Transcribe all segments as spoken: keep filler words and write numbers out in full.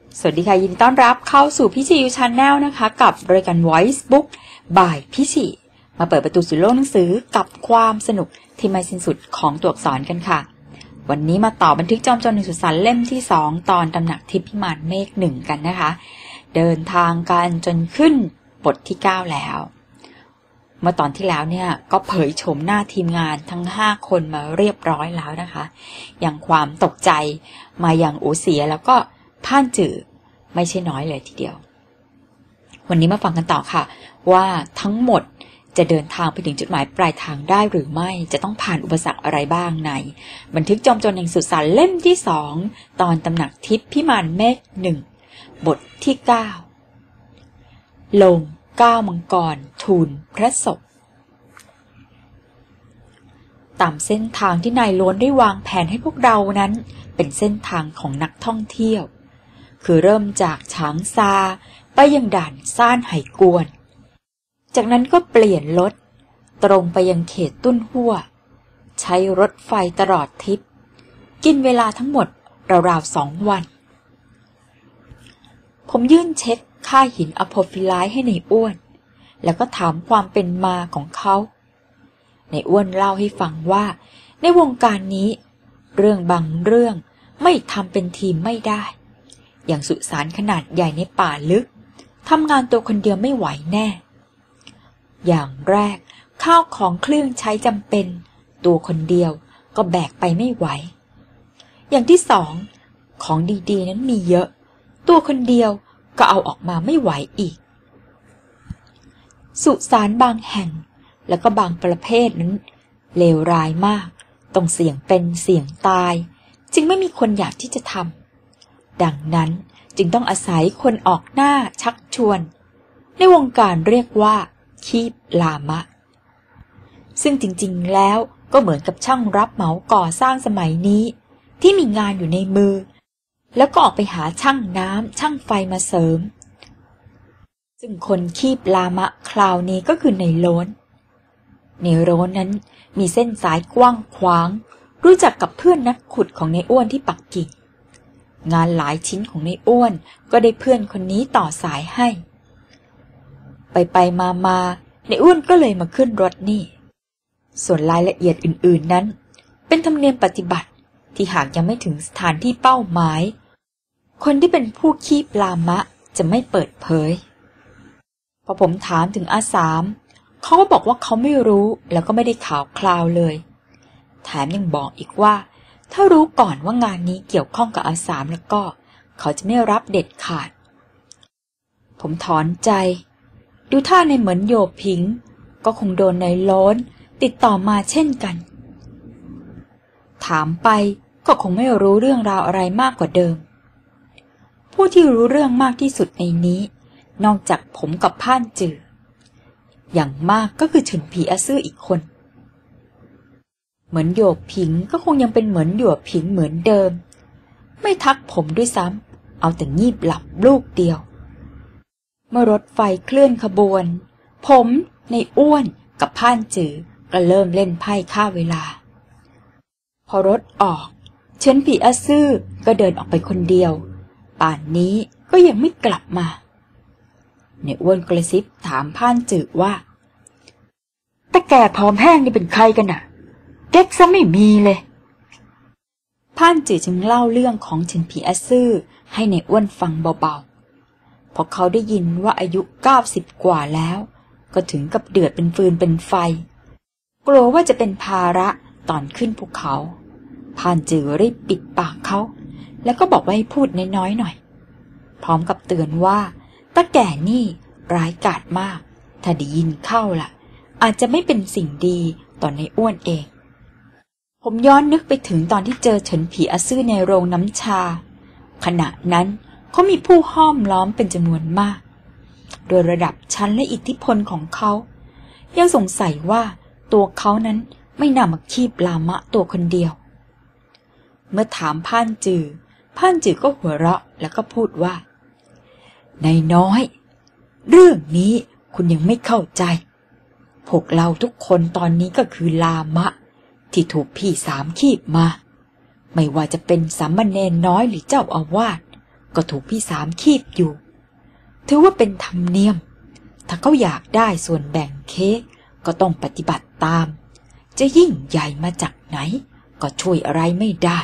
สวัสดีค่ะยินดีต้อนรับเข้าสู่พี่ชียูชาแนลนะคะกับรายการ Voice Book by พี่ชีมาเปิดประตูสู่โลกหนังสือกับความสนุกที่ไม่สิ้นสุดของตัวอักษรกันค่ะวันนี้มาต่อบันทึกจอมโจรหนึ่งสุสานเล่มที่สองตอนตำหนักทิพย์พิมานเมฆหนึ่งกันนะคะเดินทางกันจนขึ้นบทที่เก้าแล้วเมื่อตอนที่แล้วเนี่ยก็เผยโฉมหน้าทีมงานทั้งห้าคนมาเรียบร้อยแล้วนะคะอย่างความตกใจมาอย่างอูเสียแล้วก็พ่านจื่อไม่ใช่น้อยเลยทีเดียววันนี้มาฟังกันต่อค่ะว่าทั้งหมดจะเดินทางไปถึงจุดหมายปลายทางได้หรือไม่จะต้องผ่านอุปสรรคอะไรบ้างในบันทึกจอมโจรแห่งสุสานเล่มที่สองตอนตำหนักทิพย์พิมานเมฆหนึ่งบทที่เก้าลงก้าวมังกรทูลพระศพตามเส้นทางที่นายล้วนได้วางแผนให้พวกเรานั้นเป็นเส้นทางของนักท่องเที่ยวคือเริ่มจากฉางซาไปยังด่านซ่านไหกวนจากนั้นก็เปลี่ยนรถตรงไปยังเขตตุ้นหัวใช้รถไฟตลอดทริปกินเวลาทั้งหมดราวๆสองวันผมยื่นเช็คค่าหินอโพฟิไลท์ให้ในอ้วนแล้วก็ถามความเป็นมาของเขาในอ้วนเล่าให้ฟังว่าในวงการนี้เรื่องบางเรื่องไม่ทำเป็นทีมไม่ได้อย่างสุสานขนาดใหญ่ในป่าลึกทำงานตัวคนเดียวไม่ไหวแน่อย่างแรกข้าวของเครื่องใช้จำเป็นตัวคนเดียวก็แบกไปไม่ไหวอย่างที่สองของดีๆนั้นมีเยอะตัวคนเดียวก็เอาออกมาไม่ไหวอีกสุสานบางแห่งแล้วก็บางประเภทนั้นเลวร้ายมากต้องเสี่ยงเป็นเสี่ยงตายจึงไม่มีคนอยากที่จะทำดังนั้นจึงต้องอาศัยคนออกหน้าชักชวนในวงการเรียกว่าคีบลามะซึ่งจริงๆแล้วก็เหมือนกับช่างรับเหมาก่อสร้างสมัยนี้ที่มีงานอยู่ในมือแล้วก็ออกไปหาช่างน้ำช่างไฟมาเสริมซึ่งคนคีบลามะคราวนี้ก็คือในโล้นในโล้นนั้นมีเส้นสายกว้างขวางรู้จักกับเพื่อนนักขุดของในอ้วนที่ปักกิ่งงานหลายชิ้นของในอ้วนก็ได้เพื่อนคนนี้ต่อสายให้ไปไปมามาในอ้วนก็เลยมาขึ้นรถนี่ส่วนรายละเอียดอื่นๆนั้นเป็นธรรมเนียมปฏิบัติที่หากยังไม่ถึงสถานที่เป้าหมายคนที่เป็นผู้คีบลามะจะไม่เปิดเผยพอผมถามถึงอาสามเขาก็บอกว่าเขาไม่รู้แล้วก็ไม่ได้ข่าวคราวเลยแถมยังบอกอีกว่าถ้ารู้ก่อนว่างานนี้เกี่ยวข้องกับอาสามแล้วก็เขาจะไม่รับเด็ดขาดผมถอนใจดูท่าในเหมือนโยผิงก็คงโดนในโล้นติดต่อมาเช่นกันถามไปก็คงไม่รู้เรื่องราวอะไรมากกว่าเดิมผู้ที่รู้เรื่องมากที่สุดในนี้นอกจากผมกับพ่านจืออย่างมากก็คือเฉินผีอาซื่ออีกคนเหมือนโยผิงก็คงยังเป็นเหมือนหยวผิงเหมือนเดิมไม่ทักผมด้วยซ้ำเอาแต่งีบหลับลูกเดียวเมื่อรถไฟเคลื่อนขบวนผมในอ้วนกับพ่านจือก็เริ่มเล่นไพ่ฆ่าเวลาพอรถออกเฉินผีอาซื่อก็เดินออกไปคนเดียวป่านนี้ก็ยังไม่กลับมาในอ้วนกระซิบถามพ่านจือว่าตาแก่ผอมแห้งนี่เป็นใครกันน่ะเก๊กซะไม่มีเลยพ่านจือจึงเล่าเรื่องของเฉินผีอาซื่อให้ในอ้วนฟังเบาๆพอเขาได้ยินว่าอายุเก้าสิบกว่าแล้วก็ถึงกับเดือดเป็นฟืนเป็นไฟกลัวว่าจะเป็นภาระตอนขึ้นภูเขาพ่านจือรีบปิดปากเขาแล้วก็บอกว่าให้พูดน้อยๆหน่อยพร้อมกับเตือนว่าตาแก่นี่ร้ายกาจมากถ้าได้ยินเข้าล่ะอาจจะไม่เป็นสิ่งดีต่อในอ้วนเองผมย้อนนึกไปถึงตอนที่เจอเฉินผีอาซื่อในโรงน้ำชาขณะนั้นเขามีผู้ห้อมล้อมเป็นจำนวนมากโดยระดับชั้นและอิทธิพลของเขายังสงสัยว่าตัวเขานั้นไม่น่ามาคีบลามะตัวคนเดียวเมื่อถามพ่านจือพ่านจือก็หัวเราะแล้วก็พูดว่านายน้อยเรื่องนี้คุณยังไม่เข้าใจพวกเราทุกคนตอนนี้ก็คือลามะที่ถูกพี่สามคีบมาไม่ว่าจะเป็นสามเณรน้อยหรือเจ้าอาวาสก็ถูกพี่สามคีบอยู่ถือว่าเป็นธรรมเนียมถ้าเขาอยากได้ส่วนแบ่งเค้กก็ต้องปฏิบัติตามจะยิ่งใหญ่มาจากไหนก็ช่วยอะไรไม่ได้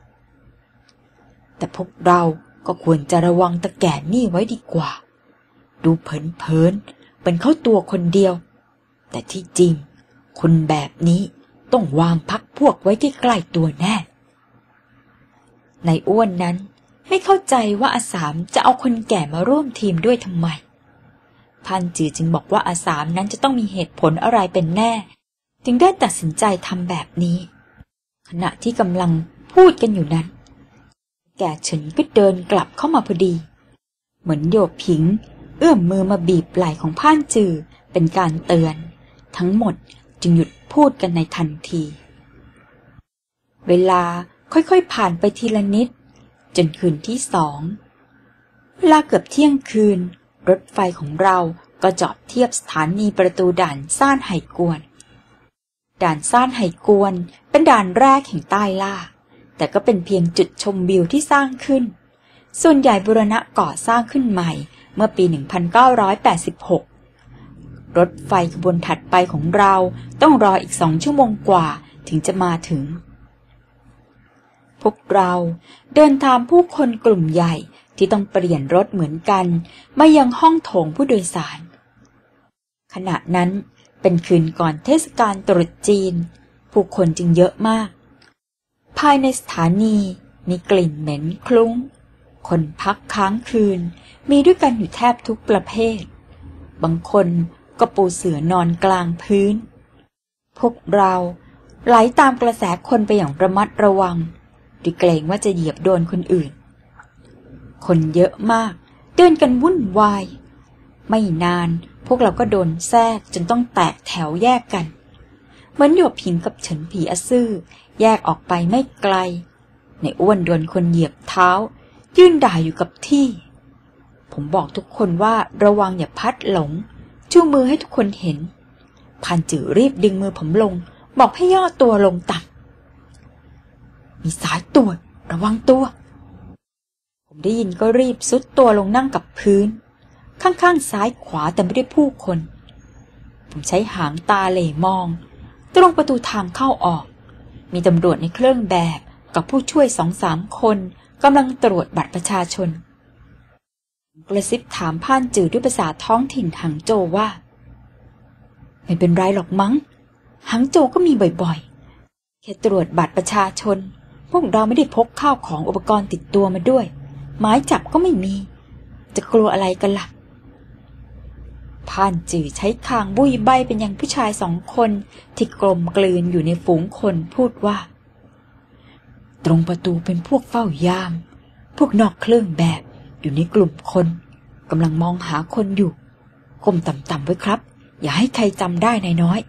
แต่พวกเราก็ควรจะระวังตะแก่นี่ไว้ดีกว่าดูเผินๆเป็นเขาตัวคนเดียวแต่ที่จริงคนแบบนี้ต้องวางพรรคพวกไว้ใกล้ๆตัวแน่นายอ้วนนั้นไม่เข้าใจว่าอาสามจะเอาคนแก่มาร่วมทีมด้วยทำไมพันจือจึงบอกว่าอาสามนั้นจะต้องมีเหตุผลอะไรเป็นแน่จึงได้ตัดสินใจทำแบบนี้ขณะที่กำลังพูดกันอยู่นั้นแก่เฉินก็เดินกลับเข้ามาพอดีเหมือนโยบผิงเอื้อมมือมาบีบไหล่ของพ่านจือเป็นการเตือนทั้งหมดจึงหยุดพูดกันในทันทีเวลาค่อยๆผ่านไปทีละนิดจนคืนที่สองเวลาเกือบเที่ยงคืนรถไฟของเราก็จอดเทียบสถานีประตูด่านซ่านไห่กวนด่านซ่านไห่กวนเป็นด่านแรกแห่งใต้ล่าแต่ก็เป็นเพียงจุดชมวิวที่สร้างขึ้นส่วนใหญ่บูรณะก่อสร้างขึ้นใหม่เมื่อปี หนึ่งพันเก้าร้อยแปดสิบหก รถไฟขบวนถัดไปของเราต้องรออีกสองชั่วโมงกว่าถึงจะมาถึงพวกเราเดินตามผู้คนกลุ่มใหญ่ที่ต้องเปลี่ยนรถเหมือนกันมายังห้องโถงผู้โดยสารขณะนั้นเป็นคืนก่อนเทศกาลตรุษจีนผู้คนจึงเยอะมากภายในสถานีมีกลิ่นเหม็นคลุ้งคนพักค้างคืนมีด้วยกันอยู่แทบทุกประเภทบางคนก็ปูเสื่อนอนกลางพื้นพวกเราไหลตามกระแสคนไปอย่างระมัดระวังด้วยเกรงว่าจะเหยียบโดนคนอื่นคนเยอะมากเดินกันวุ่นวายไม่นานพวกเราก็โดนแทรกจนต้องแตกแถวแยกกันเหมือนหยวกผิงกับเฉินผีอซื่อแยกออกไปไม่ไกลในอ้วนโดนคนเหยียบเท้ายืนด่าอยู่กับที่ผมบอกทุกคนว่าระวังอย่าพัดหลงชูมือให้ทุกคนเห็นพันจือรีบดึงมือผมลงบอกให้ย่อตัวลงต่ำมีสายตรวจระวังตัวผมได้ยินก็รีบซุดตัวลงนั่งกับพื้นข้างๆซ้ายขวาแต่ไม่ได้ผู้คนผมใช้หางตาเหล่มองตรงประตูทางเข้าออกมีตำรวจในเครื่องแบบกับผู้ช่วยสองสามคนกำลังตรวจบัตรประชาชนกระซิบถามพ่านจือด้วยภาษาท้องถิ่นหังโจวว่าไม่เป็นไรหรอกมั้งหังโจก็มีบ่อยๆแค่ตรวจบัตรประชาชนพวกเราไม่ได้พกข้าวของอุปกรณ์ติดตัวมาด้วยหมายจับก็ไม่มีจะกลัวอะไรกันล่ะพ่านจือใช้คางบุยใบเป็นอย่างผู้ชายสองคนที่กลมกลืนอยู่ในฝูงคนพูดว่าตรงประตูเป็นพวกเฝ้ายามพวกนอกเครื่องแบบอยู่ในกลุ่มคนกำลังมองหาคนอยู่ก้มต่ำๆไว้ครับอย่าให้ใครจำได้นายน้อย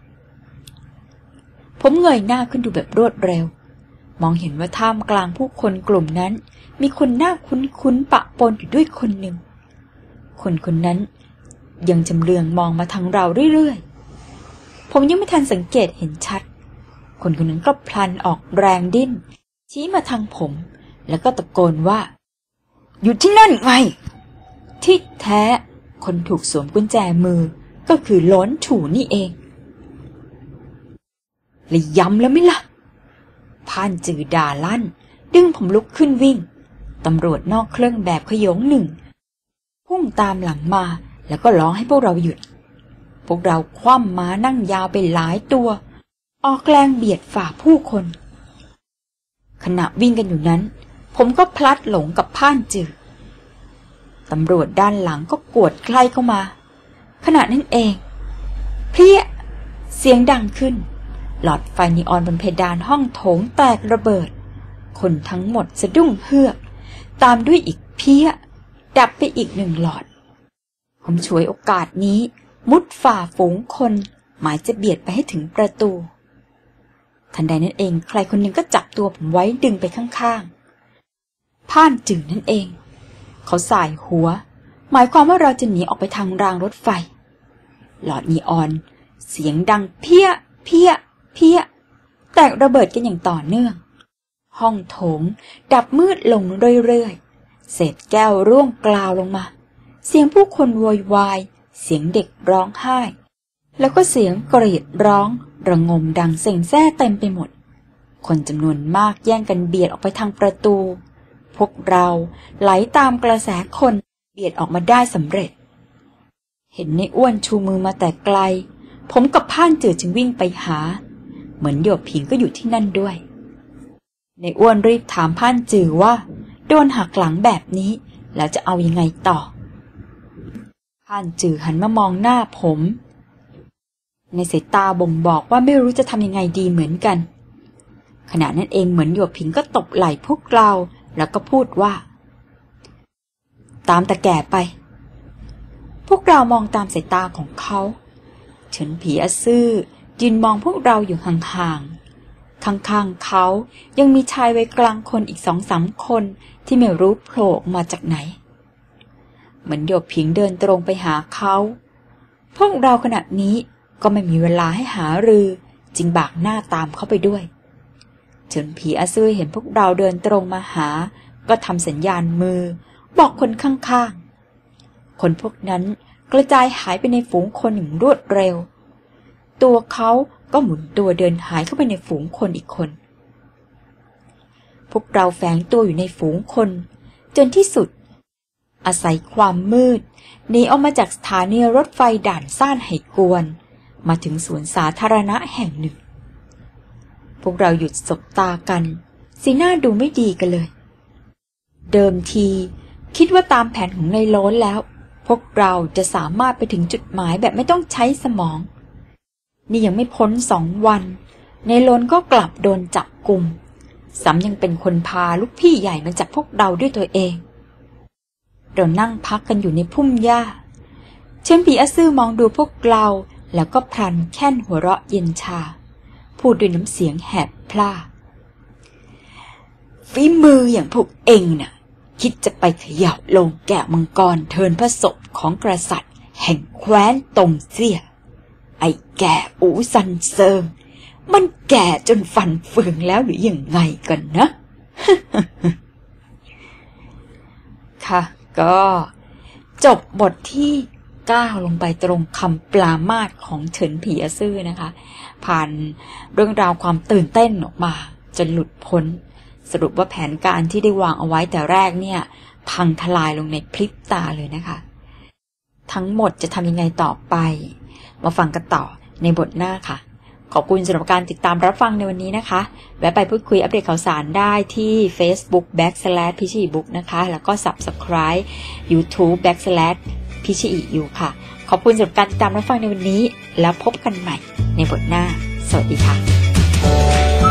ผมเงยหน้าขึ้นดูแบบรวดเร็วมองเห็นว่าท่ามกลางผู้คนกลุ่มนั้นมีคนหน้าคุ้นๆปะปนอยู่ด้วยคนหนึ่งคนคนนั้นยังจำเลืองมองมาทางเราเรื่อยๆผมยังไม่ทันสังเกตเห็นชัดคนคนนั้นก็พลันออกแรงดิ้นชี้มาทางผมแล้วก็ตะโกนว่าอยู่ที่นั่นไงที่แท้คนถูกสวมกุญแจมือก็คือล้นถูนี่เองเลยย้ำแล้วไหมล่ะพ่านจือด่าลั่นดึงผมลุกขึ้นวิ่งตำรวจนอกเครื่องแบบขโยงหนึ่งพุ่งตามหลังมาแล้วก็ร้องให้พวกเราหยุดพวกเราคว่ำม้านั่งยาวไปหลายตัวออกแรงเบียดฝ่าผู้คนขณะวิ่งกันอยู่นั้นผมก็พลัดหลงกับพ่านจือตำรวจด้านหลังก็กวดใกล้เข้ามาขณะนั้นเองเพี้ยเสียงดังขึ้นหลอดไฟนีออนบนเพดานห้องโถงแตกระเบิดคนทั้งหมดสะดุ้งเฮือกตามด้วยอีกเพี้ยดับไปอีกหนึ่งหลอดผมฉวยโอกาสนี้มุดฝ่าฝูงคนหมายจะเบียดไปให้ถึงประตูทันใดนั้นเองใครคนหนึ่งก็จับตัวผมไว้ดึงไปข้างๆพ่านจื่อนั่นเองเขาส่ายหัวหมายความว่าเราจะหนีออกไปทางรางรถไฟหลอดนีออนเสียงดังเพี้ยเพี้ยเพี้ยแตกระเบิดกันอย่างต่อเนื่องห้องโถงดับมืดลงเรื่อยเศษแก้วร่วงกลาวลงมาเสียงผู้คนโวยวายเสียงเด็กร้องไห้แล้วก็เสียงกรีดร้องระงมดังเส่งแซ่เต็มไปหมดคนจำนวนมากแย่งกันเบียดออกไปทางประตูพวกเราไหลตามกระแสคนเบียดออกมาได้สำเร็จเห็นในอ้วนชูมือมาแต่ไกลผมกับพ่านจืดจึงวิ่งไปหาเหมือนหยกผิงก็อยู่ที่นั่นด้วยในอ้วนรีบถามพ่านจือว่าโดนหักหลังแบบนี้แล้วจะเอายังไงต่อพ่านจือหันมามองหน้าผมในสายตาบ่งบอกว่าไม่รู้จะทำยังไงดีเหมือนกันขณะนั้นเองเหมือนหยกผิงก็ตบไหล่พวกเราแล้วก็พูดว่าตามตาแก่ไปพวกเรามองตามสายตาของเขาเฉินผีอซื่อยืนมองพวกเราอยู่ห่างๆข้างๆเขายังมีชายวัยกลางคนอีกสองสามคนที่ไม่รู้โผล่มาจากไหนเหมือนหยกผิงเดินตรงไปหาเขาพวกเราขณะนี้ก็ไม่มีเวลาให้หารือจึงบากหน้าตามเขาไปด้วยเฉินผีอซื่อเห็นพวกเราเดินตรงมาหาก็ทำสัญญาณมือบอกคนข้างๆคนพวกนั้นกระจายหายไปในฝูงคนอย่างรวดเร็วตัวเขาก็หมุนตัวเดินหายเข้าไปในฝูงคนอีกคนพวกเราแฝงตัวอยู่ในฝูงคนจนที่สุดอาศัยความมืดหนีออกมาจากสถานีรถไฟด่านซ่านไหกวนมาถึงสวนสาธารณะแห่งหนึ่งพวกเราหยุดสบตากันสีหน้าดูไม่ดีกันเลยเดิมทีคิดว่าตามแผนของนายโล้นแล้วพวกเราจะสามารถไปถึงจุดหมายแบบไม่ต้องใช้สมองนี่ยังไม่พ้นสองวันนายโล้นก็กลับโดนจับกุมซ้ำยังเป็นคนพาลูกพี่ใหญ่มาจับพวกเราด้วยตัวเองเรานั่งพักกันอยู่ในพุ่มหญ้าเฉินผีอซื่อมองดูพวกเราแล้วก็พลันแค่นหัวเราะเย็นชาพูดด้วยน้ำเสียงแหบพร่าฝีมืออย่างพวกเองน่ะคิดจะไปเขย่าโลงแกะมังกรเทินพระศพของกษัตริย์แห่งแคว้นตงเซี่ยไอ้แก่อูซันเซิงมันแก่จนฟันเฟืองแล้วหรือยังไงกันนะ ค่ะก็จบบทที่ก้าวลงไปตรงคำปรามาสของเฉินผีอซื่อนะคะผ่านเรื่องราวความตื่นเต้นออกมาจนหลุดพ้นสรุปว่าแผนการที่ได้วางเอาไว้แต่แรกเนี่ยพังทลายลงในพริบตาเลยนะคะทั้งหมดจะทำยังไงต่อไปมาฟังกันต่อในบทหน้าค่ะขอบคุณสำหรับการติดตามรับฟังในวันนี้นะคะแวะไปพูดคุยอัปเดตข่าวสารได้ที่ Facebook backslash พิชิอีบุ๊กนะคะแล้วก็ Subscribe YouTube backslash พิชิอีอยู่ค่ะขอบคุณสำหรับการติดตามรับฟังในวันนี้แล้วพบกันใหม่ในบทหน้าสวัสดีค่ะ